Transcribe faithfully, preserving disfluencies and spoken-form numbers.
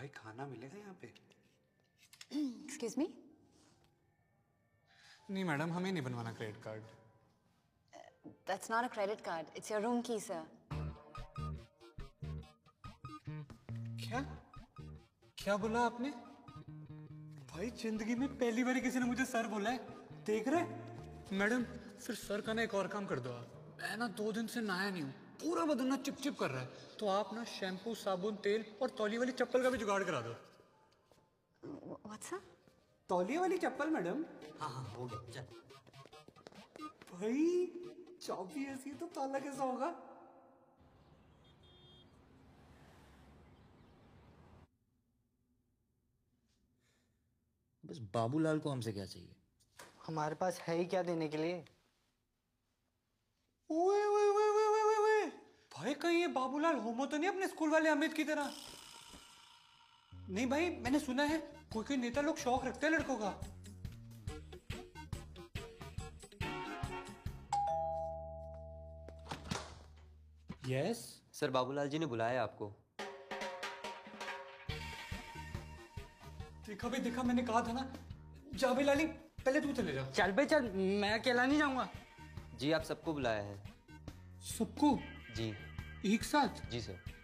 भाई खाना मिलेगा यहाँ पे? Excuse me. नहीं मैडम, हमें नहीं बनवाना credit card. That's not a credit card, it's your room key sir. क्या क्या बोला आपने? भाई जिंदगी में पहली बार किसी ने मुझे सर बोला है। देख रहे मैडम, फिर सर का ना एक और काम कर दो आप। मैं ना दो दिन से नहाया नहीं हूँ, पूरा बदन ना चिप चिप कर रहा है, तो आप ना शैम्पू, साबुन, तेल और तौलिए वाली चप्पल का भी जुगाड़ करा दो। What's that? तौलिए वाली चप्पल मैडम। हाँ हाँ हो गया, चल। भाई चाबी ऐसी है तो ताला कैसा होगा? बस बाबूलाल को हमसे क्या चाहिए? हमारे पास है ही क्या देने के लिए। ओए ओए ओए ओए ओए ओए, भाई कहीं ये बाबूलाल होमो तो नहीं अपने स्कूल वाले अमित की तरह? नहीं भाई, मैंने सुना है कोई कोई नेता लोग शौक रखते हैं लड़कों का। यस सर, बाबूलाल जी ने बुलाया आपको। देखा भाई देखा, मैंने कहा था ना। जा भाई लाली, पहले तू चले जा। चल बे चल, मैं अकेला नहीं जाऊंगा। जी आप सबको बुलाया है। सबको जी। एक साथ? जी सर।